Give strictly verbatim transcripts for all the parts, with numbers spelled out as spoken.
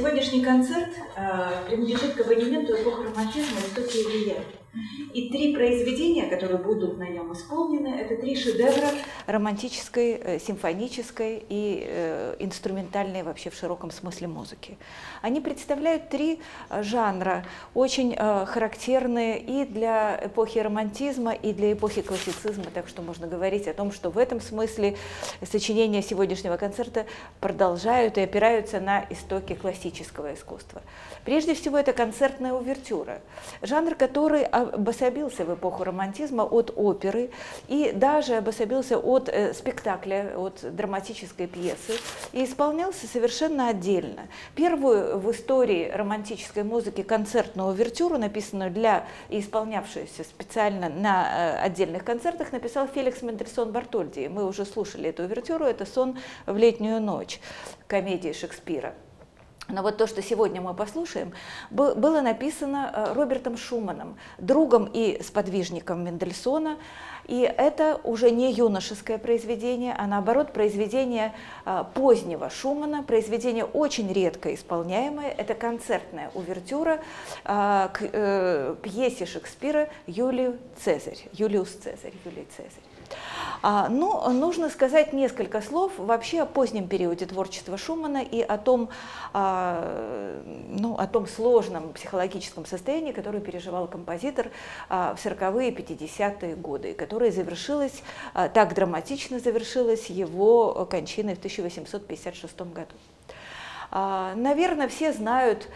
Сегодняшний концерт э, принадлежит к абонементу эпохи романтизма «Истоки и влияния». И три произведения, которые будут на нем исполнены, это три шедевра романтической, э, симфонической и э, инструментальной вообще в широком смысле музыки. Они представляют три жанра, очень э, характерные и для эпохи романтизма, и для эпохи классицизма, так что можно говорить о том, что в этом смысле сочинения сегодняшнего концерта продолжают и опираются на истоки классического искусства. Прежде всего, это концертная увертюра, жанр, который обособился в эпоху романтизма от оперы и даже обособился от э, спектакля, от драматической пьесы и исполнялся совершенно отдельно. Первую в истории романтической музыки концертную увертюру, написанную для и исполнявшуюся специально на э, отдельных концертах, написал Феликс Мендельсон Бартольди. Мы уже слушали эту увертюру, это «Сон в летнюю ночь» комедии Шекспира. Но вот то, что сегодня мы послушаем, было написано Робертом Шуманом, другом и сподвижником Мендельсона. И это уже не юношеское произведение, а наоборот произведение позднего Шумана, произведение очень редко исполняемое. Это концертная увертюра к пьесе Шекспира «Юлий Цезарь», «Юлиус Цезарь», «Юлий Цезарь». Но нужно сказать несколько слов вообще о позднем периоде творчества Шумана и о том, ну, о том сложном психологическом состоянии, которое переживал композитор в сороковые и пятидесятые годы, которое завершилось, так драматично завершилось его кончиной в тысяча восемьсот пятьдесят шестом году. Наверное, все знают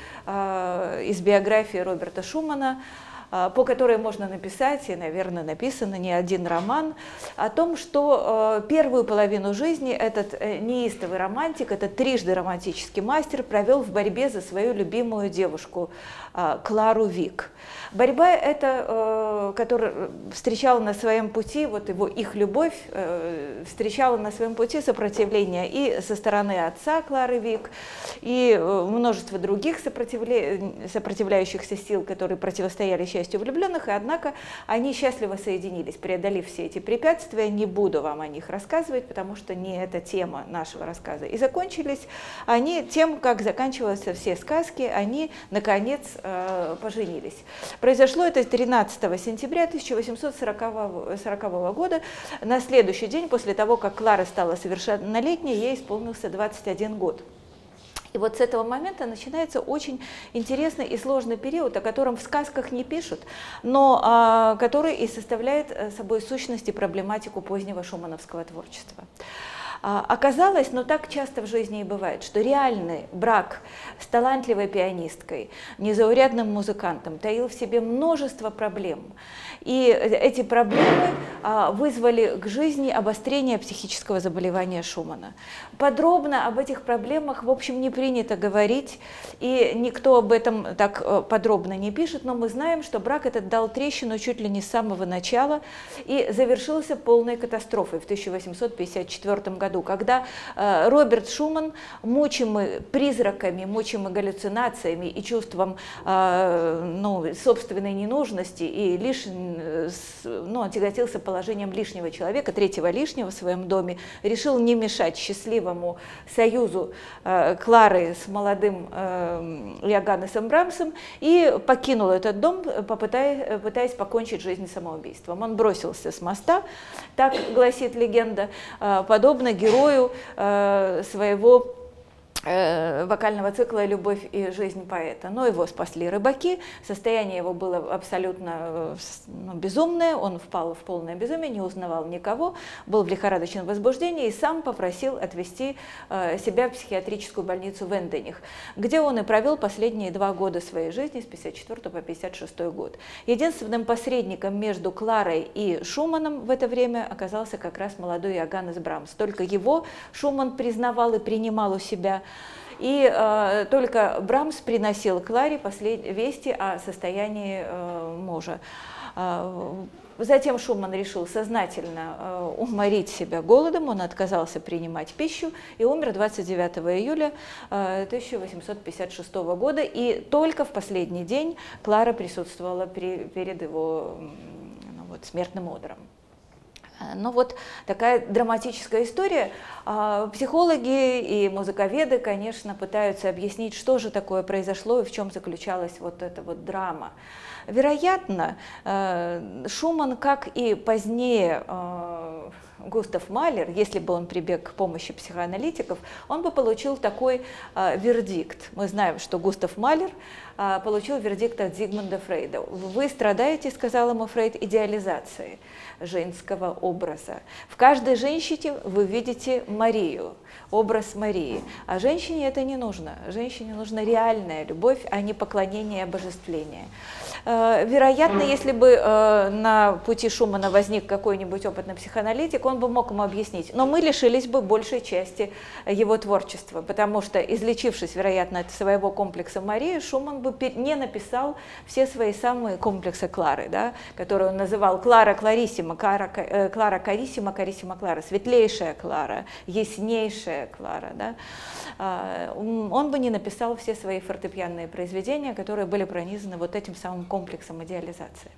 из биографии Роберта Шумана, по которой можно написать, и, наверное, написано не один роман, о том, что первую половину жизни этот неистовый романтик, этот трижды романтический мастер провел в борьбе за свою любимую девушку Клару Вик. Борьба эта, которая встречала на своем пути, вот его, их любовь, встречала на своем пути сопротивление и со стороны отца Клары Вик, и множество других сопротивля... сопротивляющихся сил, которые противостояли счастью влюбленных, и однако они счастливо соединились, преодолев все эти препятствия. Не буду вам о них рассказывать, потому что не это тема нашего рассказа. И закончились они тем, как заканчиваются все сказки, они, наконец, поженились. Произошло это тринадцатого сентября тысяча восемьсот сорокового года. На следующий день, после того, как Клара стала совершеннолетней, ей исполнился двадцать один год. И вот с этого момента начинается очень интересный и сложный период, о котором в сказках не пишут, но а, который и составляет собой сущность и проблематику позднего шумановского творчества. Оказалось, но так часто в жизни и бывает, что реальный брак с талантливой пианисткой, незаурядным музыкантом таил в себе множество проблем. И эти проблемы вызвали к жизни обострение психического заболевания Шумана. Подробно об этих проблемах, в общем, не принято говорить, и никто об этом так подробно не пишет, но мы знаем, что брак этот дал трещину чуть ли не с самого начала и завершился полной катастрофой в тысяча восемьсот пятьдесят четвёртом году, когда э, Роберт Шуман, мучимый призраками, мучимый галлюцинациями и чувством э, ну, собственной ненужности и лишь, ну, тяготился положением лишнего человека, третьего лишнего в своем доме, решил не мешать счастливому союзу э, Клары с молодым э, Иоганнесом Брамсом и покинул этот дом, попытаясь, пытаясь покончить жизнь самоубийством. Он бросился с моста, так гласит легенда, э, подобно герою э, своего э, вокального цикла «Любовь и жизнь поэта». Но его спасли рыбаки, состояние его было абсолютно ну, безумное, он впал в полное безумие, не узнавал никого, был в лихорадочном возбуждении и сам попросил отвезти э, себя в психиатрическую больницу в Эндених, где он и провел последние два года своей жизни, с пятьдесят четвёртого по пятьдесят шестой год. Единственным посредником между Кларой и Шуманом в это время оказался как раз молодой Иоганнес Брамс. Только его Шуман признавал и принимал у себя. И э, только Брамс приносил Кларе послед... вести о состоянии э, мужа. Э, затем Шуман решил сознательно э, уморить себя голодом, он отказался принимать пищу и умер двадцать девятого июля э, тысяча восемьсот пятьдесят шестого года. И только в последний день Клара присутствовала при... перед его ну, вот, смертным одром. Ну вот такая драматическая история. Психологи и музыковеды, конечно, пытаются объяснить, что же такое произошло и в чем заключалась вот эта вот драма. Вероятно, Шуман, как и позднее Густав Малер, если бы он прибег к помощи психоаналитиков, он бы получил такой э, вердикт. Мы знаем, что Густав Малер э, получил вердикт от Зигмунда Фрейда. Вы страдаете, сказал ему Фрейд, идеализацией женского образа. В каждой женщине вы видите Марию, образ Марии. А женщине это не нужно. Женщине нужна реальная любовь, а не поклонение и обожествление. Э, вероятно, если бы э, на пути Шумана возник какой-нибудь опытный психоаналитик, он бы мог ему объяснить. Но мы лишились бы большей части его творчества, потому что, излечившись, вероятно, от своего комплекса Марии, Шуман бы не написал все свои самые комплексы Клары, да, которые он называл Клара Клариссима, Клара, Клара Кариссима, Кариссима Клара, светлейшая Клара, яснейшая Клара. Да. Он бы не написал все свои фортепианные произведения, которые были пронизаны вот этим самым комплексом идеализации.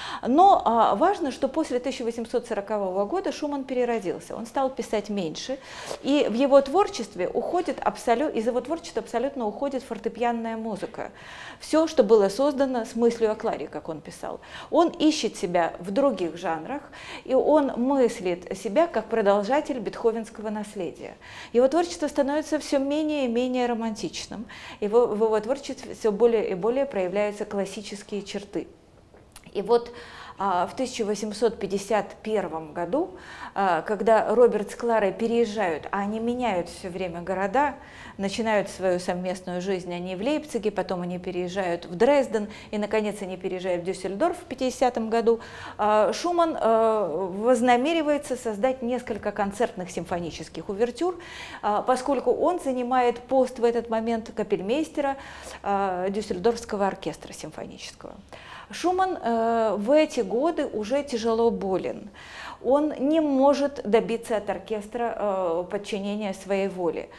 Но важно, что после тысяча восемьсот сорокового года Шуман переродился, он стал писать меньше, и в его творчестве уходит абсолютно, из его творчества абсолютно уходит фортепианная музыка. Все, что было создано с мыслью о Кларе, как он писал. Он ищет себя в других жанрах, и он мыслит себя как продолжатель бетховенского наследия. Его творчество становится все менее и менее романтичным, его, в его творчестве все более и более проявляются классические черты. И вот в тысяча восемьсот пятьдесят первом году, когда Роберт с Кларой переезжают, а они меняют все время города, начинают свою совместную жизнь, они в Лейпциге, потом они переезжают в Дрезден, и, наконец, они переезжают в Дюссельдорф в пятидесятом году, Шуман вознамеривается создать несколько концертных симфонических увертюр, поскольку он занимает пост в этот момент капельмейстера Дюссельдорфского оркестра симфонического. Шуман э, в эти годы уже тяжело болен. Он не может добиться от оркестра э, подчинения своей воле.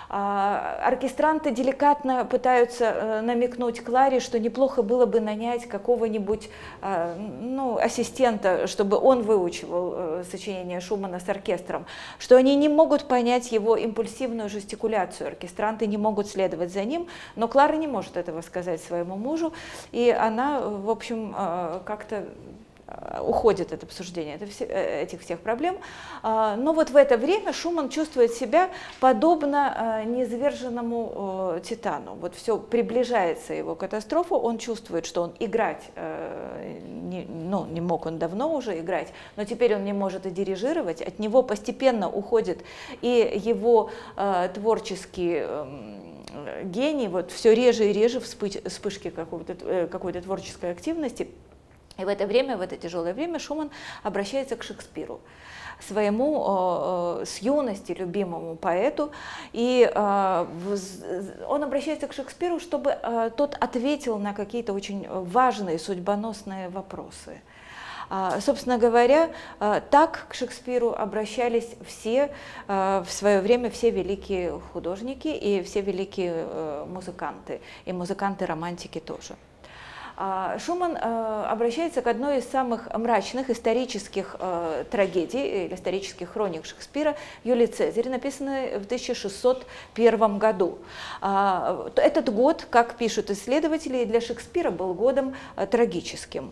Оркестранты деликатно пытаются намекнуть Кларе, что неплохо было бы нанять какого-нибудь ну, ассистента, чтобы он выучивал сочинение Шумана с оркестром, что они не могут понять его импульсивную жестикуляцию, оркестранты не могут следовать за ним, но Клара не может этого сказать своему мужу, и она, в общем, как-то уходит от обсуждения этих всех проблем. Но вот в это время Шуман чувствует себя подобно низверженному титану. Вот все приближается его катастрофа, он чувствует, что он играть, не, ну, не мог он давно уже играть, но теперь он не может и дирижировать, от него постепенно уходит и его творческий гений, вот все реже и реже вспышки какой-то какой-то творческой активности. И в это время, в это тяжелое время, Шуман обращается к Шекспиру, своему с юности любимому поэту, и он обращается к Шекспиру, чтобы тот ответил на какие-то очень важные судьбоносные вопросы. Собственно говоря, так к Шекспиру обращались все в свое время, все великие художники и все великие музыканты, и музыканты-романтики тоже. Шуман обращается к одной из самых мрачных исторических трагедий, или исторических хроник Шекспира, Юлий Цезарь, написанной в тысяча шестьсот первом году. Этот год, как пишут исследователи, для Шекспира был годом трагическим.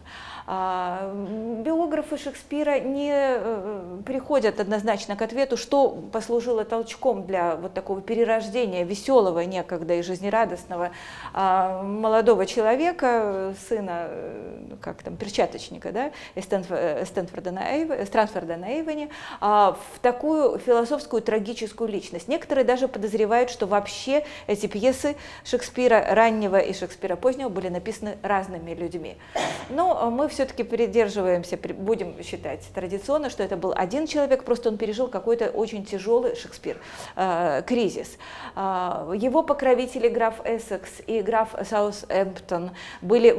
Биографы Шекспира не приходят однозначно к ответу, что послужило толчком для вот такого перерождения веселого, некогда и жизнерадостного молодого человека, сына, как там, перчаточника, да, из Стэнфорда на Эйвоне, Стратфорда на Эйвоне, в такую философскую трагическую личность. Некоторые даже подозревают, что вообще эти пьесы Шекспира раннего и Шекспира позднего были написаны разными людьми. Но мы все-таки придерживаемся, будем считать традиционно, что это был один человек, просто он пережил какой-то очень тяжелый Шекспир, э, кризис. Э, его покровители граф Эссекс и граф Саутгемптон были в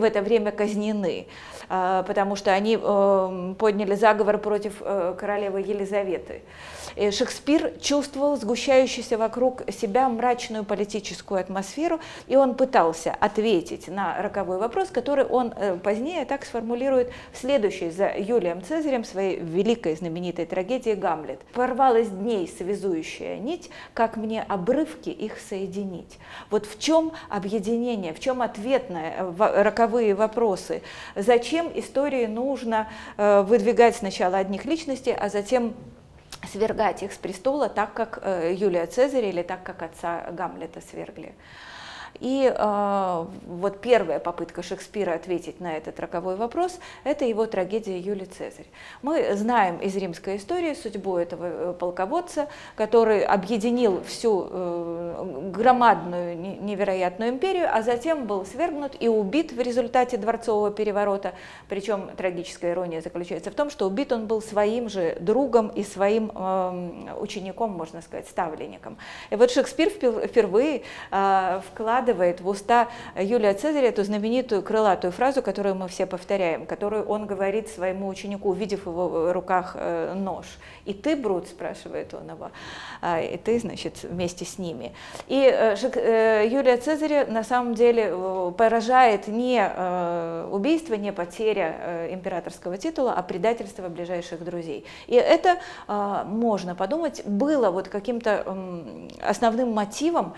это время казнены, потому что они подняли заговор против королевы Елизаветы. Шекспир чувствовал сгущающуюся вокруг себя мрачную политическую атмосферу, и он пытался ответить на роковой вопрос, который он позднее так сформулирует в следующей за Юлием Цезарем своей великой знаменитой трагедии «Гамлет». «Порвалась дней связующая нить, как мне обрывки их соединить». Вот в чем объединение, в чем ответ на роковые вопросы? Зачем истории нужно выдвигать сначала одних личностей, а затем свергать их с престола, так как Юлия Цезаря или так как отца Гамлета свергли? И э, вот первая попытка Шекспира ответить на этот роковой вопрос – это его трагедия «Юлий Цезарь». Мы знаем из римской истории судьбу этого полководца, который объединил всю э, громадную, невероятную империю, а затем был свергнут и убит в результате дворцового переворота. Причем трагическая ирония заключается в том, что убит он был своим же другом и своим э, учеником, можно сказать, ставленником. И вот Шекспир впервые э, вкладывает в уста Юлия Цезаря эту знаменитую крылатую фразу, которую мы все повторяем, которую он говорит своему ученику, увидев в его руках нож. «И ты, Брут?» – спрашивает он его, «и ты, значит, вместе с ними». И Юлия Цезаря на самом деле поражает не убийство, не потеря императорского титула, а предательство ближайших друзей. И это, можно подумать, было вот каким-то основным мотивом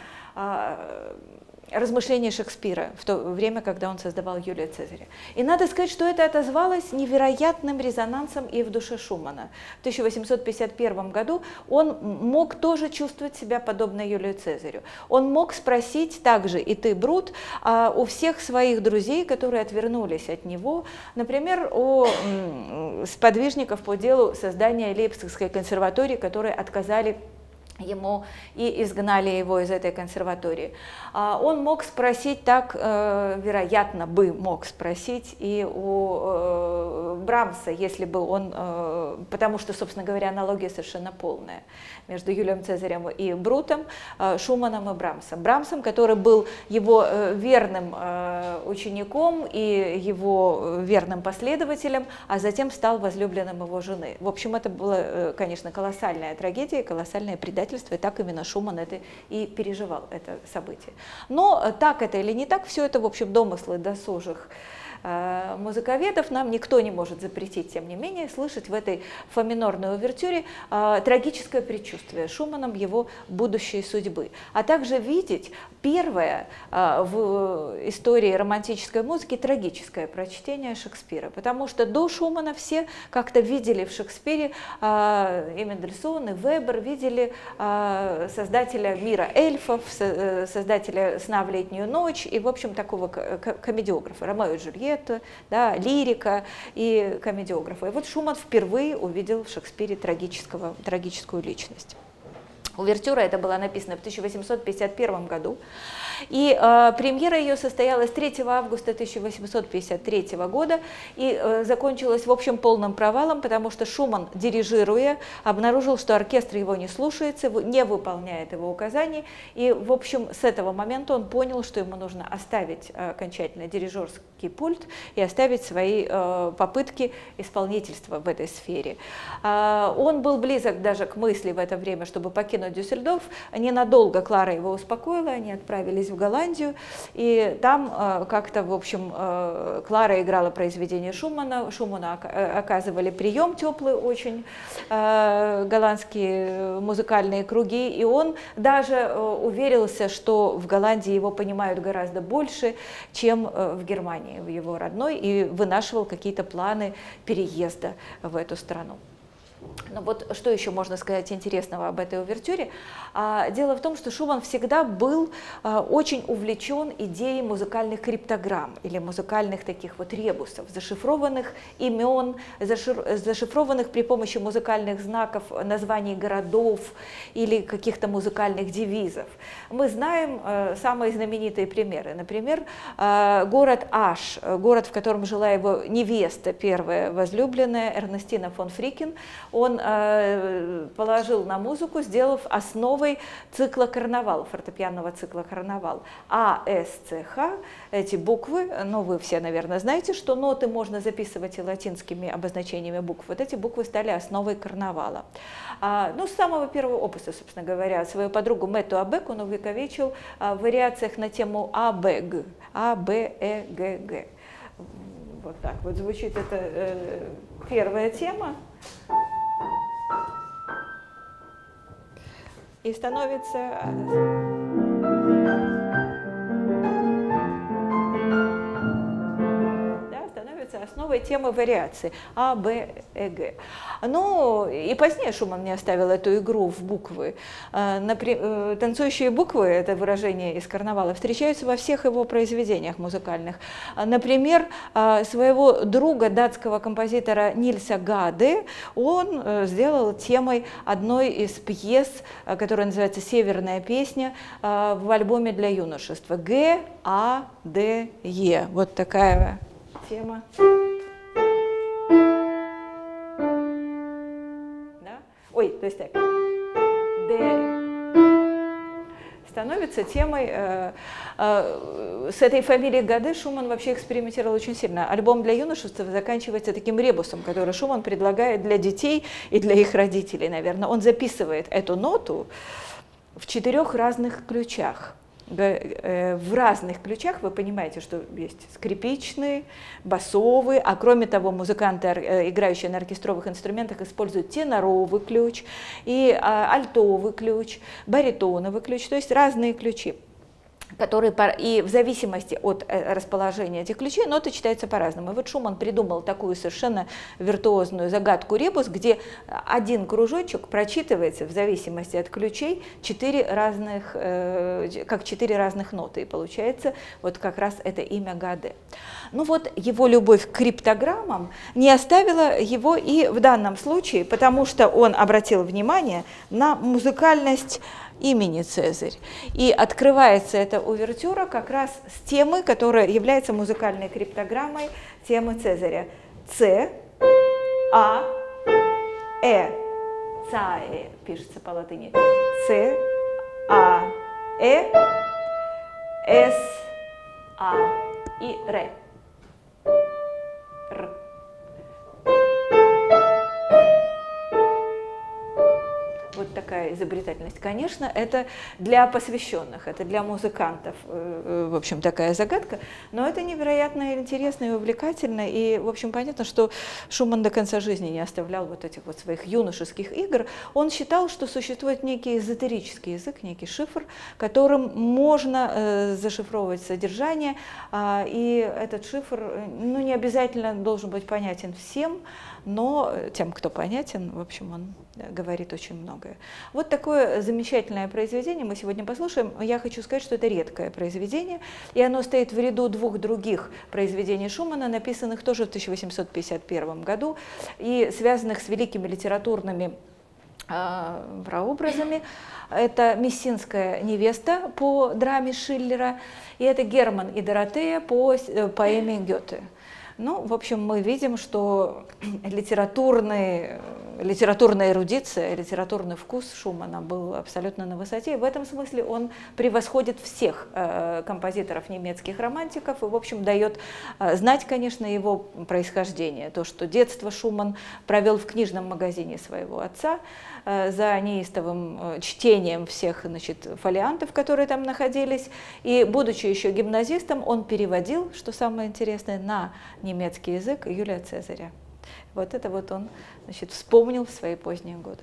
размышления Шекспира в то время, когда он создавал Юлия Цезаря. И надо сказать, что это отозвалось невероятным резонансом и в душе Шумана. В тысяча восемьсот пятьдесят первом году он мог тоже чувствовать себя подобно Юлию Цезарю. Он мог спросить также «И ты, Брут?» у всех своих друзей, которые отвернулись от него, например, у сподвижников по делу создания Лейпцигской консерватории, которые отказали ему и изгнали его из этой консерватории. Он мог спросить так, вероятно, бы мог спросить и у Брамса, если бы он, потому что, собственно говоря, аналогия совершенно полная между Юлием Цезарем и Брутом, Шуманом и Брамсом. Брамсом, который был его верным учеником и его верным последователем, а затем стал возлюбленным его жены. В общем, это была, конечно, колоссальная трагедия, колоссальное предательство. И так именно Шуман это и переживал, это событие. Но так это или не так, все это, в общем, домыслы досужих музыковедов, нам никто не может запретить, тем не менее, слышать в этой фа-минорной увертюре э, трагическое предчувствие Шуманом его будущей судьбы, а также видеть первое э, в истории романтической музыки трагическое прочтение Шекспира, потому что до Шумана все как-то видели в Шекспире, э, и Мендельсон, и Вебер, видели э, создателя мира эльфов, со, создателя «Сна в летнюю ночь» и, в общем, такого комедиографа, Ромео и Джульетта, да, лирика и комедиографа. И вот Шуман впервые увидел в Шекспире трагического, трагическую личность. Увертюра эта была написана в тысяча восемьсот пятьдесят первом году, и э, премьера ее состоялась третьего августа тысяча восемьсот пятьдесят третьего года и э, закончилась, в общем, полным провалом, потому что Шуман, дирижируя, обнаружил, что оркестр его не слушается, не выполняет его указаний, и, в общем, с этого момента он понял, что ему нужно оставить окончательно дирижерский пульт и оставить свои э, попытки исполнительства в этой сфере. Э, он был близок даже к мысли в это время, чтобы покинуть Дюссельдорф. Ненадолго Клара его успокоила, они отправились в Голландию, и там э, как-то, в общем, э, Клара играла произведение Шумана, Шуману оказывали прием теплый очень э, голландские музыкальные круги, и он даже э, уверился, что в Голландии его понимают гораздо больше, чем э, в Германии, в его родной, и вынашивал какие-то планы переезда в эту страну. Но вот что еще можно сказать интересного об этой увертюре? Дело в том, что Шуман всегда был очень увлечен идеей музыкальных криптограмм или музыкальных таких вот ребусов, зашифрованных имен, зашифрованных при помощи музыкальных знаков названий городов или каких-то музыкальных девизов. Мы знаем самые знаменитые примеры. Например, город Аш, город, в котором жила его невеста, первая возлюбленная, Эрнестина фон Фрикен. он э, положил на музыку, сделав основой цикла «Карнавал», фортепианного цикла «Карнавал». А, С, Ц, Х, эти буквы, ну вы все, наверное, знаете, что ноты можно записывать и латинскими обозначениями букв. Вот эти буквы стали основой «Карнавала». А, ну, с самого первого опуса, собственно говоря, свою подругу Мэтту Абек он увековечил а, в вариациях на тему А, Б, Г. А, Б, Э, Г, Г. Вот так вот звучит эта э, первая тема. И становится... основой темы вариации А, Б, Э, Г. Ну, и позднее Шуман не оставил эту игру в буквы. Например, танцующие буквы, это выражение из «Карнавала», встречаются во всех его произведениях музыкальных. Например, своего друга, датского композитора Нильса Гаде, он сделал темой одной из пьес, которая называется «Северная песня», в альбоме для юношества. Г, А, Д, Е. Вот такая тема. Да? Ой, то есть так. Д становится темой. Э, э, с этой фамилией Гаде Шуман вообще экспериментировал очень сильно. Альбом для юношества заканчивается таким ребусом, который Шуман предлагает для детей и для их родителей, наверное. Он записывает эту ноту в четырех разных ключах. В разных ключах, вы понимаете, что есть скрипичный, басовый, а кроме того музыканты, играющие на оркестровых инструментах, используют теноровый ключ, и альтовый ключ, баритоновый ключ, то есть разные ключи, которые, и в зависимости от расположения этих ключей ноты читаются по-разному. И вот Шуман придумал такую совершенно виртуозную загадку ребус, где один кружочек прочитывается в зависимости от ключей четыре разных, как четыре разных ноты, и получается вот как раз это имя Гаде. Ну вот его любовь к криптограммам не оставила его и в данном случае, потому что он обратил внимание на музыкальность имени Цезарь. И открывается эта увертюра как раз с темы, которая является музыкальной криптограммой темы Цезаря. Ц, А, Э, ЦАЭ пишется по латыни. Ц, А, Э, С, А и Ре. Р. Вот такая изобретательность. Конечно, это для посвященных, это для музыкантов, в общем, такая загадка, но это невероятно интересно и увлекательно, и, в общем, понятно, что Шуман до конца жизни не оставлял вот этих вот своих юношеских игр. Он считал, что существует некий эзотерический язык, некий шифр, которым можно зашифровывать содержание, и этот шифр, ну, не обязательно должен быть понятен всем, но тем, кто понятен, в общем, он говорит очень многое. Вот такое замечательное произведение мы сегодня послушаем. Я хочу сказать, что это редкое произведение, и оно стоит в ряду двух других произведений Шумана, написанных тоже в тысяча восемьсот пятьдесят первом году и связанных с великими литературными э, прообразами. Это «Мессинская невеста» по драме Шиллера, и это «Герман и Доротея» по поэме Гёте. Ну, в общем, мы видим, что литературный, литературная эрудиция, литературный вкус Шумана был абсолютно на высоте. И в этом смысле он превосходит всех э, композиторов немецких романтиков и, в общем, дает э, знать, конечно, его происхождение. То, что детство Шуман провел в книжном магазине своего отца, э, за неистовым э, чтением всех, значит, фолиантов, которые там находились. И, будучи еще гимназистом, он переводил, что самое интересное, на немецкий язык Юлия Цезаря. Вот это вот он, значит, вспомнил в свои поздние годы.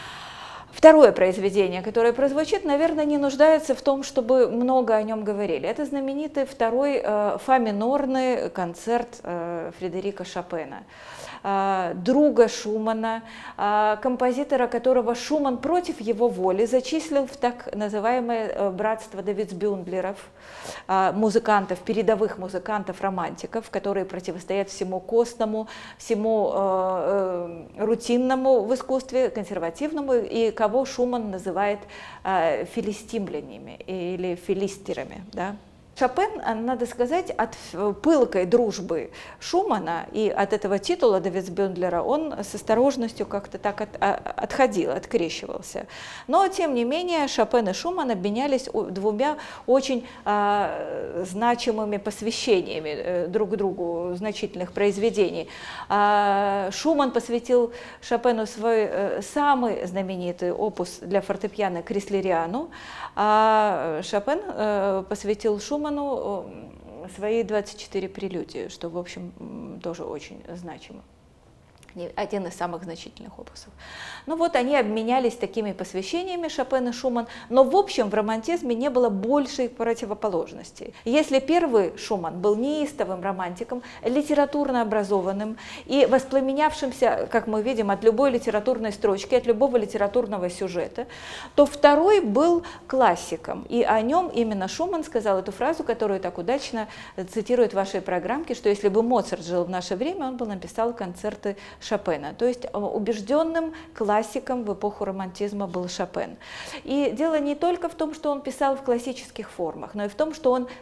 Второе произведение, которое прозвучит, наверное, не нуждается в том, чтобы много о нем говорили. Это знаменитый второй э, фа-минорный концерт э, Фредерика Шопена, э, друга Шумана, э, композитора, которого Шуман против его воли зачислил в так называемое э, братство давидсбюндлеров, э, музыкантов, передовых музыкантов-романтиков, которые противостоят всему костному, всему э, э, рутинному в искусстве, консервативному, и кого Шуман называет э, филистимлями или филистерами. Да? Шопен, надо сказать, от пылкой дружбы Шумана и от этого титула Давидсбюндлера он с осторожностью как-то так от, отходил, открещивался. Но, тем не менее, Шопен и Шуман обменялись двумя очень а, значимыми посвящениями друг другу значительных произведений. А, Шуман посвятил Шопену свой самый знаменитый опус для фортепиано «Креслериану», а Шопен а, посвятил Шуману свои двадцать четыре прелюдии, что, в общем, тоже очень значимо. Один из самых значительных опусов. Ну вот они обменялись такими посвящениями, Шопен и Шуман, но в общем в романтизме не было большей противоположностей. Если первый Шуман был неистовым романтиком, литературно образованным и воспламенявшимся, как мы видим, от любой литературной строчки, от любого литературного сюжета, то второй был классиком. И о нем именно Шуман сказал эту фразу, которую так удачно цитирует в вашей программке, что если бы Моцарт жил в наше время, он бы написал концерты Шопена. То есть убежденным классиком в эпоху романтизма был Шопен. И дело не только в том, что он писал в классических формах, но и в том, что он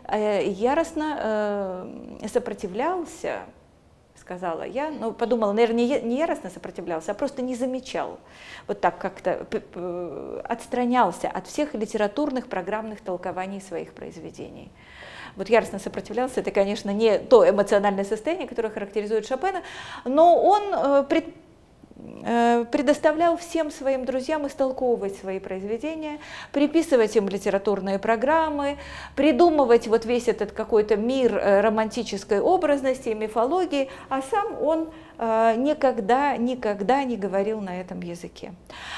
яростно сопротивлялся, сказала я, ну, подумала, наверное, не яростно сопротивлялся, а просто не замечал, вот так как-то отстранялся от всех литературных программных толкований своих произведений. Вот яростно сопротивлялся, это, конечно, не то эмоциональное состояние, которое характеризует Шопена, но он пред, предоставлял всем своим друзьям истолковывать свои произведения, приписывать им литературные программы, придумывать вот весь этот какой-то мир романтической образности, мифологии, а сам он никогда, никогда не говорил на этом языке.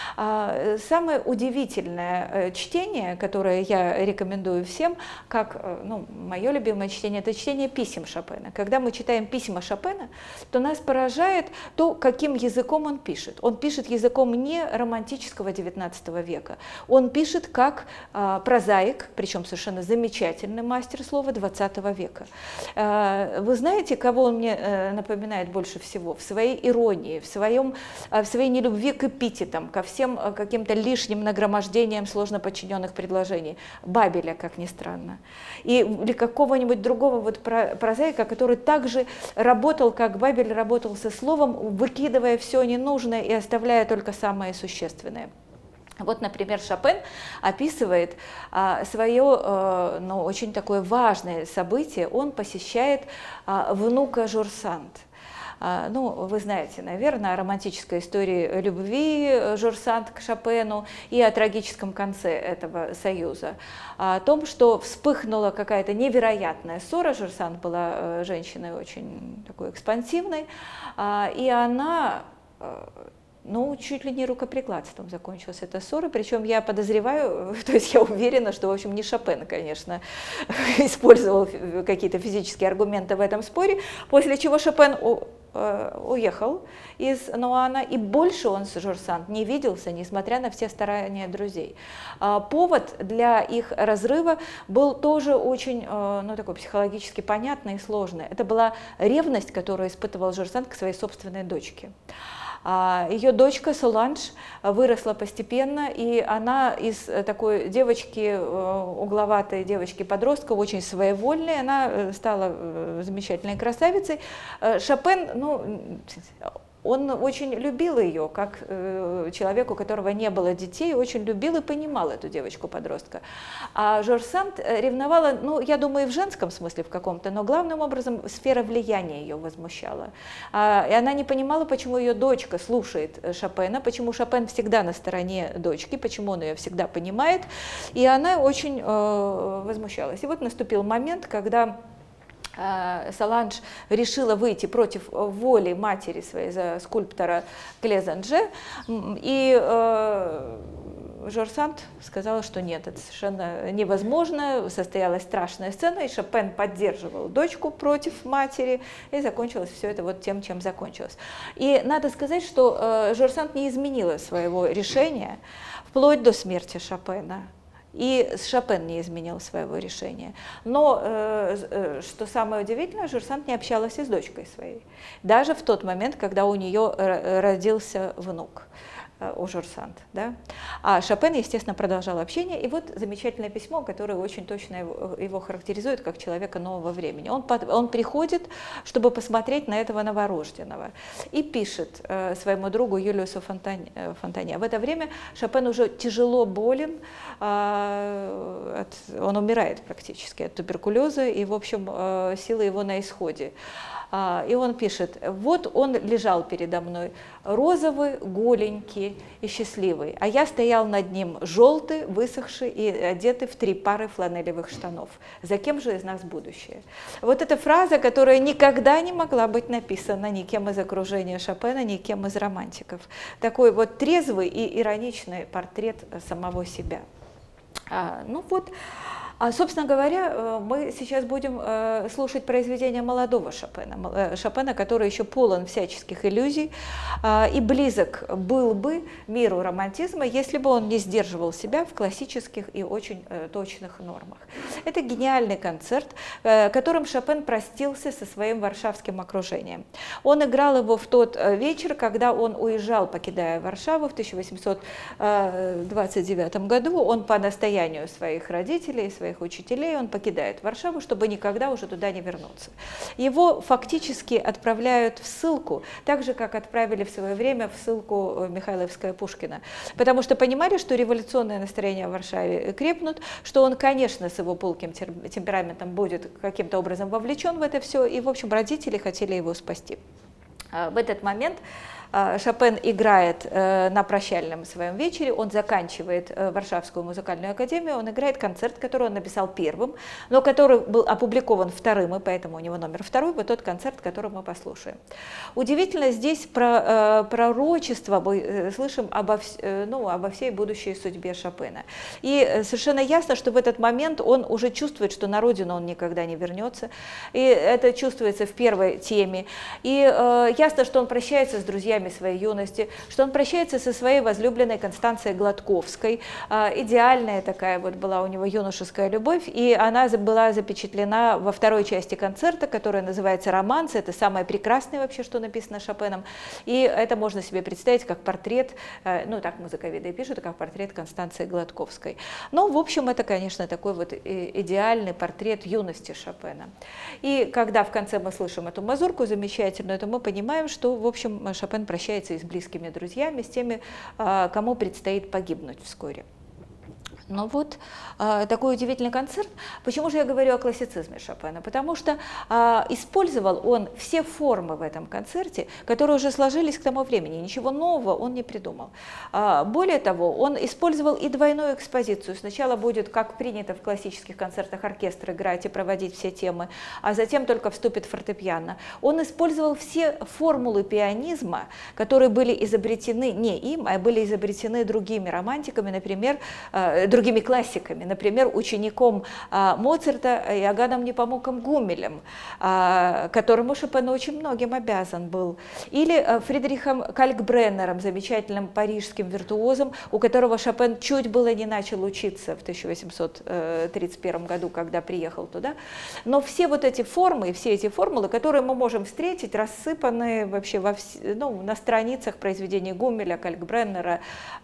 Самое удивительное чтение, которое я рекомендую всем, как, ну, мое любимое чтение, это чтение писем Шопена. Когда мы читаем письма Шопена, то нас поражает то, каким языком он пишет. Он пишет языком не романтического девятнадцатого века, он пишет как прозаик, причем совершенно замечательный мастер слова двадцатого века. Вы знаете, кого он мне напоминает больше всего? В своей иронии, в, своем, в своей нелюбви к эпитетам, ко всем каким-то лишним нагромождениям сложно подчиненных предложений. Бабеля, как ни странно. И, или какого-нибудь другого вот прозаика, который также работал, как Бабель работал со словом, выкидывая все ненужное и оставляя только самое существенное. Вот, например, Шопен описывает а, свое, а, ну, очень такое важное событие. Он посещает а, внука Жорсанд. Ну, вы знаете, наверное, о романтической истории любви Жорсанд к Шопену и о трагическом конце этого союза. О том, что вспыхнула какая-то невероятная ссора. Жорсанд была женщиной очень такой экспансивной, и она... Ну, чуть ли не рукоприкладством закончилась эта ссора, причем я подозреваю, то есть я уверена, что, в общем, не Шопен, конечно, использовал какие-то физические аргументы в этом споре, после чего Шопен уехал из Нуана, и больше он с Жорсанд не виделся, несмотря на все старания друзей. Повод для их разрыва был тоже очень, ну, такой психологически понятный и сложный. Это была ревность, которую испытывал Жорсанд к своей собственной дочке. Ее дочка Соланж выросла постепенно, и она из такой девочки, угловатой девочки-подростка, очень своевольной, она стала замечательной красавицей. Шопен, ну, он очень любил ее, как э, человек, у которого не было детей, очень любил и понимал эту девочку-подростка. А Жорсанд ревновала, ну, я думаю, и в женском смысле в каком-то, но главным образом сфера влияния ее возмущала. А, и она не понимала, почему ее дочка слушает Шопена, почему Шопен всегда на стороне дочки, почему он ее всегда понимает, и она очень э, возмущалась. И вот наступил момент, когда Соланж решила выйти против воли матери своей за скульптора Клезанже, и э, Жорсанд сказала, что нет, это совершенно невозможно, состоялась страшная сцена, и Шопен поддерживал дочку против матери, и закончилось все это вот тем, чем закончилось. И надо сказать, что э, Жорсанд не изменила своего решения вплоть до смерти Шопена. И Шопен не изменил своего решения. Но, э, что самое удивительное, Жорсанд не общалась и с дочкой своей, даже в тот момент, когда у нее родился внук. Ожурсант, да? А Шопен, естественно, продолжал общение. И вот замечательное письмо, которое очень точно его, его характеризует как человека нового времени. Он, под, он приходит, чтобы посмотреть на этого новорожденного, и пишет э, своему другу Юлиусу Фонтане, Фонтане. В это время Шопен уже тяжело болен, э, от, он умирает практически от туберкулеза, и, в общем, э, силы его на исходе. И он пишет: вот он лежал передо мной, розовый, голенький и счастливый, а я стоял над ним, желтый, высохший и одетый в три пары фланелевых штанов. За кем же из нас будущее? Вот эта фраза, которая никогда не могла быть написана никем из окружения Шопена, никем из романтиков. Такой вот трезвый и ироничный портрет самого себя. А, ну вот. А, собственно говоря, мы сейчас будем слушать произведение молодого Шопена, Шопена, который еще полон всяческих иллюзий и близок был бы миру романтизма, если бы он не сдерживал себя в классических и очень точных нормах. Это гениальный концерт, которым Шопен простился со своим варшавским окружением. Он играл его в тот вечер, когда он уезжал, покидая Варшаву в тысяча восемьсот двадцать девятом году. Он по настоянию своих родителей, своих учителей, он покидает Варшаву, чтобы никогда уже туда не вернуться. Его фактически отправляют в ссылку, так же, как отправили в свое время в ссылку Михайловская Пушкина, потому что понимали, что революционные настроения в Варшаве крепнут, что он, конечно, с его пылким темпераментом будет каким-то образом вовлечен в это все, и, в общем, родители хотели его спасти. В этот момент Шопен играет на прощальном своем вечере, он заканчивает Варшавскую музыкальную академию, он играет концерт, который он написал первым, но который был опубликован вторым, и поэтому у него номер второй, вот тот концерт, который мы послушаем. Удивительно, здесь про пророчество мы слышим обо, ну, обо всей будущей судьбе Шопена. И совершенно ясно, что в этот момент он уже чувствует, что на родину он никогда не вернется, и это чувствуется в первой теме. И э, ясно, что он прощается с друзьями своей юности, что он прощается со своей возлюбленной Констанцией Гладковской. Идеальная такая вот была у него юношеская любовь, и она была запечатлена во второй части концерта, которая называется «Романс». Это самое прекрасное вообще, что написано Шопеном, и это можно себе представить как портрет, ну так музыковеды пишут, как портрет Констанции Гладковской. Ну, в общем, это, конечно, такой вот идеальный портрет юности Шопена. И когда в конце мы слышим эту мазурку замечательную, то мы понимаем, что, в общем, Шопен прощается и с близкими друзьями, с теми, кому предстоит погибнуть вскоре. Ну вот э, такой удивительный концерт. Почему же я говорю о классицизме Шопена? Потому что э, использовал он все формы в этом концерте, которые уже сложились к тому времени. Ничего нового он не придумал. Э, более того, он использовал и двойную экспозицию. Сначала будет, как принято в классических концертах, оркестр играть и проводить все темы, а затем только вступит фортепиано. Он использовал все формулы пианизма, которые были изобретены не им, а были изобретены другими романтиками, например, э, другими классиками, например, учеником а, Моцарта Иоганном Непомуком Гумелем, а, которому Шопен очень многим обязан был, или а, Фридрихом Калькбреннером, замечательным парижским виртуозом, у которого Шопен чуть было не начал учиться в тысяча восемьсот тридцать первом году, когда приехал туда. Но все вот эти формы, все эти формулы, которые мы можем встретить, рассыпаны вообще во вс... ну, на страницах произведений Гумеля, Калькбреннера,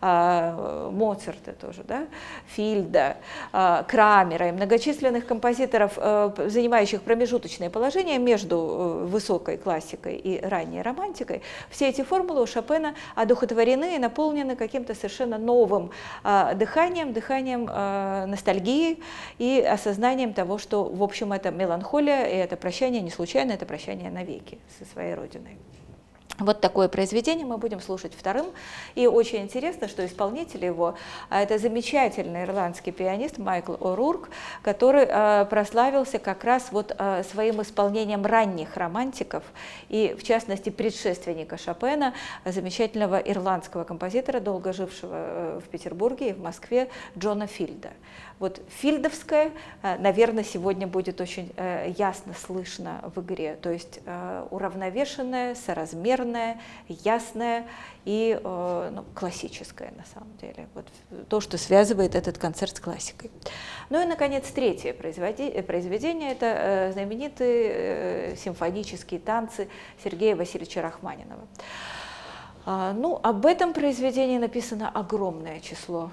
а, Моцарта тоже, да? Фильда, Крамера и многочисленных композиторов, занимающих промежуточное положение между высокой классикой и ранней романтикой, все эти формулы у Шопена одухотворены и наполнены каким-то совершенно новым дыханием, дыханием ностальгии и осознанием того, что, в общем, это меланхолия, и это прощание не случайно, это прощание навеки со своей родиной. Вот такое произведение мы будем слушать вторым. И очень интересно, что исполнитель его – это замечательный ирландский пианист Майкл О'Рурк, который э, прославился как раз вот, э, своим исполнением ранних романтиков, и в частности предшественника Шопена, замечательного ирландского композитора, долго жившего э, в Петербурге и в Москве, Джона Фильда. Вот фильдовская, наверное, сегодня будет очень ясно слышно в игре, то есть уравновешенная, соразмерная, ясная и ну, классическая на самом деле. Вот то, что связывает этот концерт с классикой. Ну и, наконец, третье произведение – это знаменитые симфонические танцы Сергея Васильевича Рахманинова. Ну, об этом произведении написано огромное число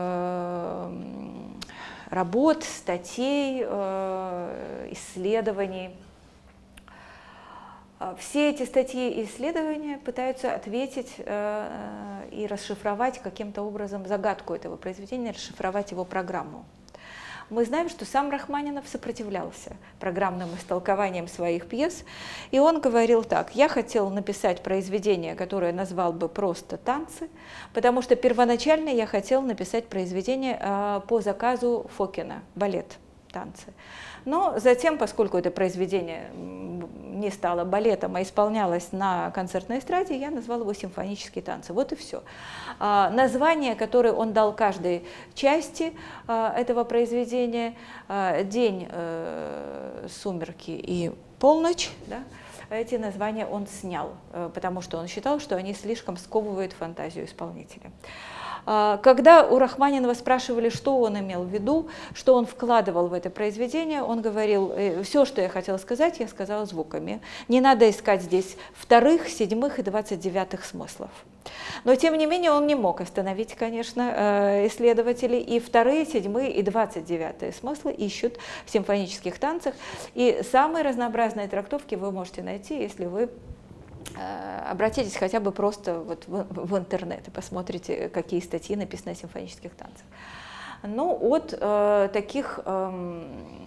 работ, статей, исследований. Все эти статьи и исследования пытаются ответить и расшифровать каким-то образом загадку этого произведения, расшифровать его программу. Мы знаем, что сам Рахманинов сопротивлялся программным истолкованиям своих пьес, и он говорил так: я хотел написать произведение, которое назвал бы просто «Танцы», потому что первоначально я хотел написать произведение по заказу Фокина, балет «Танцы». Но затем, поскольку это произведение не стало балетом, а исполнялось на концертной эстраде, я назвал его «Симфонические танцы». Вот и все. Название, которое он дал каждой части этого произведения, «День», «Сумерки» и «Полночь», да, эти названия он снял, потому что он считал, что они слишком сковывают фантазию исполнителя. Когда у Рахманинова спрашивали, что он имел в виду, что он вкладывал в это произведение, он говорил: все, что я хотел сказать, я сказал звуками. Не надо искать здесь вторых, седьмых и двадцать девятых смыслов. Но, тем не менее, он не мог остановить, конечно, исследователей. И вторые, седьмые и двадцать девятые смыслы ищут в симфонических танцах. И самые разнообразные трактовки вы можете найти, если вы обратитесь хотя бы просто вот в, в интернет и посмотрите, какие статьи написаны о симфонических танцах. Ну, от э, таких э,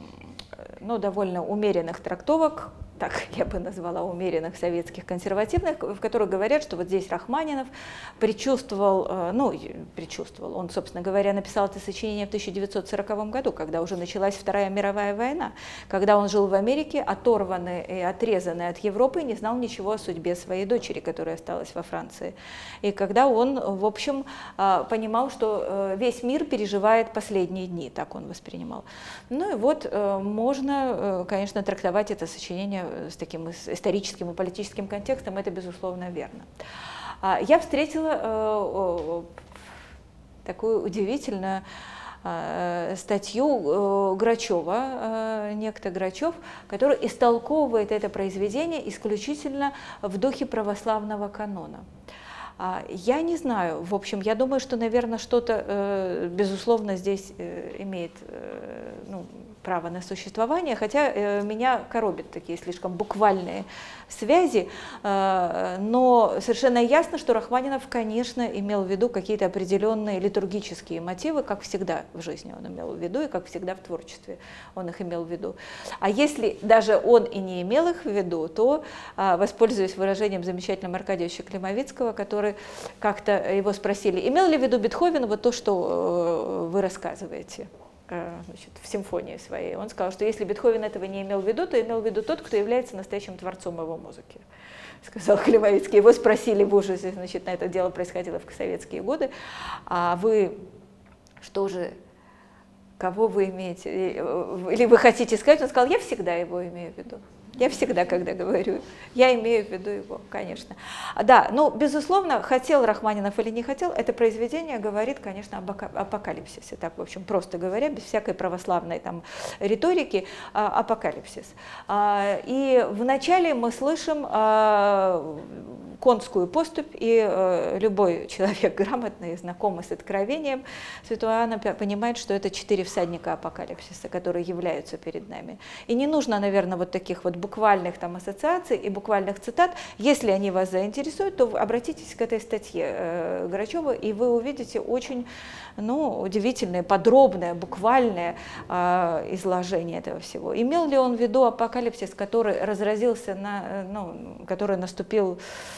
ну, довольно умеренных трактовок, так я бы назвала умеренных советских консервативных, в которых говорят, что вот здесь Рахманинов предчувствовал, ну, предчувствовал, он, собственно говоря, написал это сочинение в тысяча девятьсот сороковом году, когда уже началась Вторая мировая война, когда он жил в Америке, оторванный и отрезанный от Европы, не знал ничего о судьбе своей дочери, которая осталась во Франции. И когда он, в общем, понимал, что весь мир переживает последние дни, так он воспринимал. Ну и вот можно, конечно, трактовать это сочинение с таким историческим и политическим контекстом, это, безусловно, верно. Я встретила такую удивительную статью Грачева, некто Грачев, который истолковывает это произведение исключительно в духе православного канона. Я не знаю, в общем, я думаю, что, наверное, что-то, безусловно, здесь имеет, ну, право на существование, хотя э, меня коробят такие слишком буквальные связи, э, но совершенно ясно, что Рахманинов, конечно, имел в виду какие-то определенные литургические мотивы, как всегда в жизни он имел в виду, и как всегда в творчестве он их имел в виду. А если даже он и не имел их в виду, то, э, воспользуясь выражением замечательного Аркадьевича Климовицкого, который как-то его спросили, имел ли в виду Бетховен вот то, что э, вы рассказываете, значит, в симфонии своей. Он сказал, что если Бетховен этого не имел в виду, то имел в виду тот, кто является настоящим творцом его музыки, сказал Климовицкий. Его спросили в ужасе, значит, на это дело происходило в советские годы, а вы что же, кого вы имеете, или вы хотите сказать? Он сказал, я всегда его имею в виду. Я всегда, когда говорю, я имею в виду его, конечно. Да, ну, безусловно, хотел Рахманинов или не хотел, это произведение говорит, конечно, об апокалипсисе, так, в общем, просто говоря, без всякой православной там риторики, апокалипсис. И вначале мы слышим конскую поступь, и любой человек грамотный, знакомый с откровением святого Иоанна, понимает, что это четыре всадника апокалипсиса, которые являются перед нами. И не нужно, наверное, вот таких вот буквальных там ассоциаций и буквальных цитат. Если они вас заинтересуют, то обратитесь к этой статье э, Грачева, и вы увидите очень, ну, удивительное, подробное, буквальное э, изложение этого всего. Имел ли он в виду апокалипсис, который разразился, на, ну, который наступил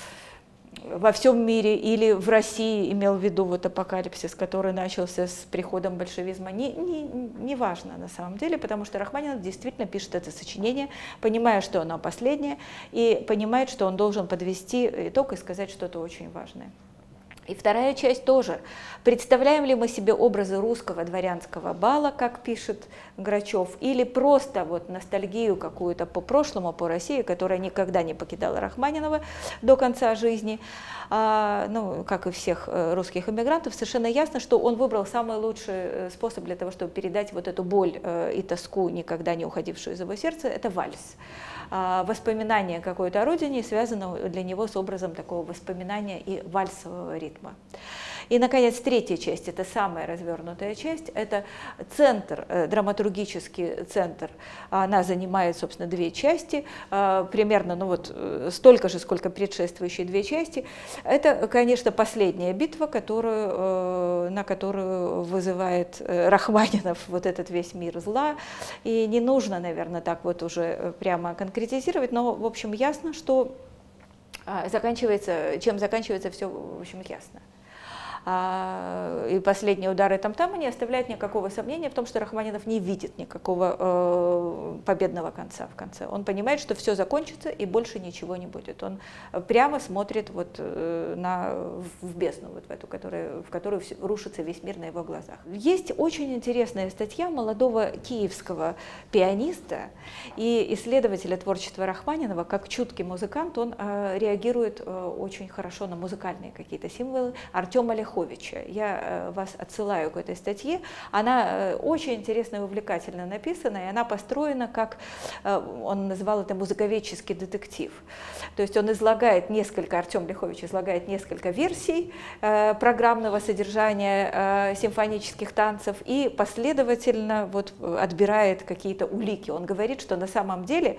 во всем мире, или в России имел в виду вот апокалипсис, который начался с приходом большевизма, не, не, не важно на самом деле, потому что Рахманинов действительно пишет это сочинение, понимая, что оно последнее, и понимает, что он должен подвести итог и сказать что-то очень важное. И вторая часть тоже. Представляем ли мы себе образы русского дворянского бала, как пишет Грачев, или просто вот ностальгию какую-то по прошлому, по России, которая никогда не покидала Рахманинова до конца жизни, а, ну, как и всех русских эмигрантов. Совершенно ясно, что он выбрал самый лучший способ для того, чтобы передать вот эту боль и тоску, никогда не уходившую из его сердца, это вальс. Воспоминание какой-то о родине связано для него с образом такого воспоминания и вальсового ритма. И, наконец, третья часть, это самая развернутая часть, это центр, драматургический центр. Она занимает, собственно, две части, примерно ну вот, столько же, сколько предшествующие две части. Это, конечно, последняя битва, которую, на которую вызывает Рахманинов вот этот весь мир зла. И не нужно, наверное, так вот уже прямо конкретизировать, но, в общем, ясно, что заканчивается, чем заканчивается все, в общем, ясно. И последние удары там-там не оставляют никакого сомнения в том, что Рахманинов не видит никакого э, победного конца в конце. Он понимает, что все закончится и больше ничего не будет. Он прямо смотрит вот, э, на, в бездну, вот в, эту, которая, в которую рушится весь мир на его глазах. Есть очень интересная статья молодого киевского пианиста и исследователя творчества Рахманинова. Как чуткий музыкант он э, реагирует э, очень хорошо на музыкальные какие-то символы. Артем Олехович. Я вас отсылаю к этой статье. Она очень интересно и увлекательно написана, и она построена как, он назвал это музыковедческий детектив. То есть он излагает несколько, Артем Олехович излагает несколько версий программного содержания симфонических танцев и последовательно вот отбирает какие-то улики. Он говорит, что на самом деле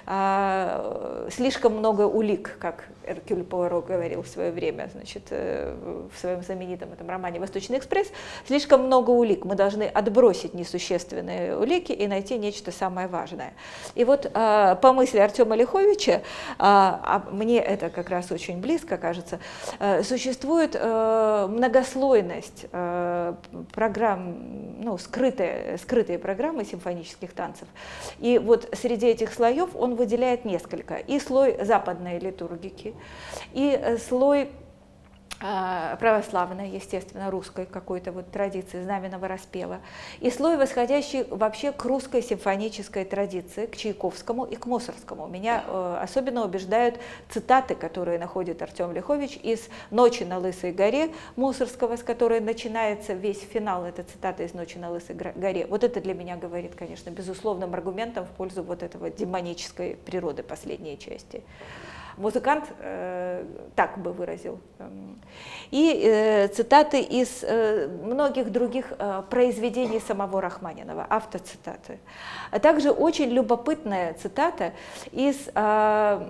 слишком много улик, как Эркюль Пуаро говорил в свое время, значит, в своем знаменитом этом романе «Восточный экспресс», слишком много улик. Мы должны отбросить несущественные улики и найти нечто самое важное. И вот по мысли Артема Олеховича, а мне это как раз очень близко кажется, существует многослойность программ, ну, скрытые, скрытые программы симфонических танцев. И вот среди этих слоев он выделяет несколько. И слой западной литургики, и слой православной, естественно, русской какой-то вот традиции, знаменного распева, и слой, восходящий вообще к русской симфонической традиции, к Чайковскому и к Мусоргскому. Меня э, особенно убеждают цитаты, которые находит Артем Олехович из «Ночи на Лысой горе» Мусоргского, с которой начинается весь финал, это цитата из «Ночи на Лысой горе». Вот это для меня говорит, конечно, безусловным аргументом в пользу вот этого демонической природы последней части. Музыкант э, так бы выразил. И э, цитаты из э, многих других э, произведений самого Рахманинова, автоцитаты. А также очень любопытная цитата из э,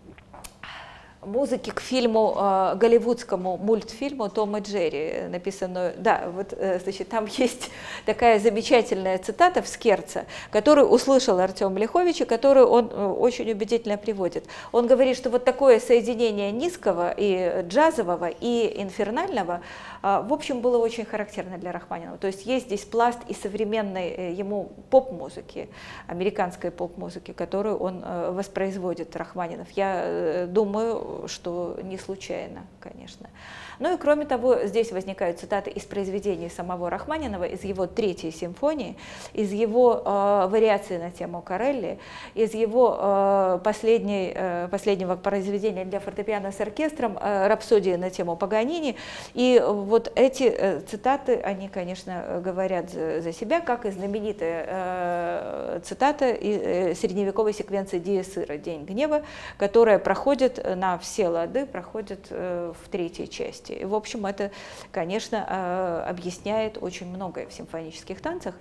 музыки к фильму, э, голливудскому мультфильму «Том и Джерри», написанную, да, вот, э, значит, там есть такая замечательная цитата в Скерца, которую услышал Артем Олехович, и которую он э, очень убедительно приводит. Он говорит, что вот такое соединение низкого и джазового, и инфернального, э, в общем, было очень характерно для Рахманинова. То есть есть здесь пласт и современной э, ему поп-музыки, американской поп-музыки, которую он э, воспроизводит, Рахманинов. Я э, думаю, что не случайно, конечно. Ну и кроме того, здесь возникают цитаты из произведений самого Рахманинова, из его третьей симфонии, из его э, вариации на тему Корелли, из его э, последней, э, последнего произведения для фортепиано с оркестром э, «Рапсодия на тему Паганини». И вот эти э, цитаты, они, конечно, говорят за, за себя, как и знаменитая э, цитата из э, средневековой секвенции Диес Ира «День гнева», которая проходит на все лады, проходит э, в третьей части. И, в общем, это, конечно, объясняет очень многое в симфонических танцах,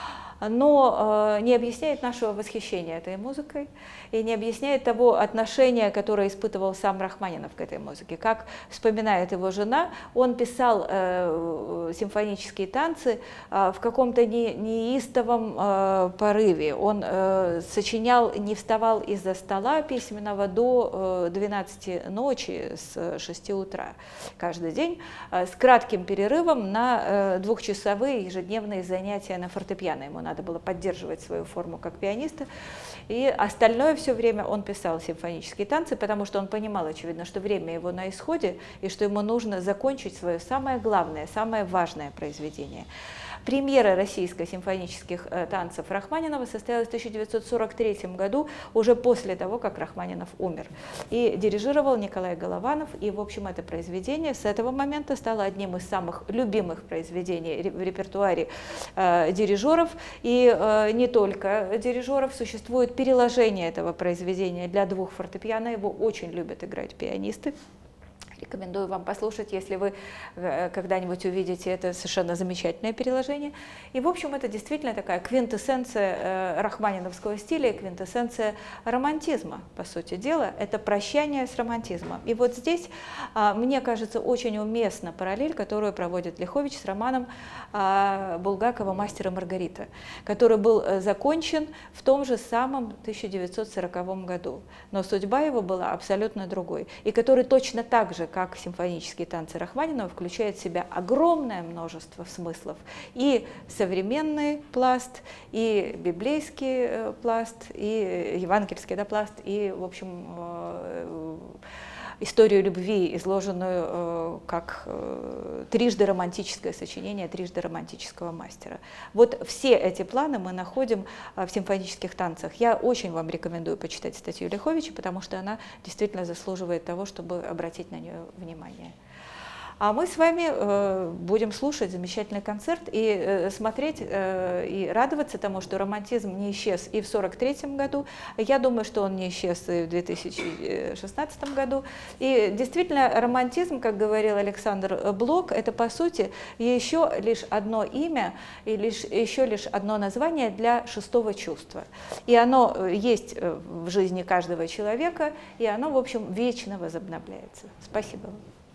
но не объясняет нашего восхищения этой музыкой и не объясняет того отношения, которое испытывал сам Рахманинов к этой музыке. Как вспоминает его жена, он писал э, симфонические танцы э, в каком-то не, неистовом э, порыве. Он э, сочинял, не вставал из-за стола письменного до э, двенадцати ночи с шести утра каждый день, э, с кратким перерывом на э, двухчасовые ежедневные занятия на фортепиано. Ему надо было поддерживать свою форму как пианиста. И остальное все время он писал симфонические танцы, потому что он понимал, очевидно, что время его на исходе, и что ему нужно закончить свое самое главное, самое важное произведение. Премьера российско-симфонических танцев Рахманинова состоялась в тысяча девятьсот сорок третьем году, уже после того, как Рахманинов умер. И дирижировал Николай Голованов, и, в общем, это произведение с этого момента стало одним из самых любимых произведений в репертуаре э, дирижеров, и э, не только дирижеров. Существует переложение этого произведения для двух фортепиано, его очень любят играть пианисты. Рекомендую вам послушать, если вы когда-нибудь увидите это совершенно замечательное переложение. И, в общем, это действительно такая квинтэссенция рахманиновского стиля, квинтэссенция романтизма, по сути дела. Это прощание с романтизмом. И вот здесь, мне кажется, очень уместна параллель, которую проводит Лихович с романом Булгакова «Мастер и Маргарита», который был закончен в том же самом тысяча девятьсот сороковом году. Но судьба его была абсолютно другой. И который точно так же, как симфонические танцы Рахманинова, включает в себя огромное множество смыслов. И современный пласт, и библейский пласт, и евангельский, да, пласт, и, в общем, историю любви, изложенную как трижды романтическое сочинение трижды романтического мастера. Вот все эти планы мы находим в симфонических танцах. Я очень вам рекомендую почитать статью Лиховича, потому что она действительно заслуживает того, чтобы обратить на нее внимание. А мы с вами э, будем слушать замечательный концерт и э, смотреть э, и радоваться тому, что романтизм не исчез и в сорок третьем году. Я думаю, что он не исчез и в две тысячи шестнадцатом году. И действительно, романтизм, как говорил Александр Блок, это по сути еще лишь одно имя и лишь, еще лишь одно название для шестого чувства. И оно есть в жизни каждого человека, и оно, в общем, вечно возобновляется. Спасибо вам.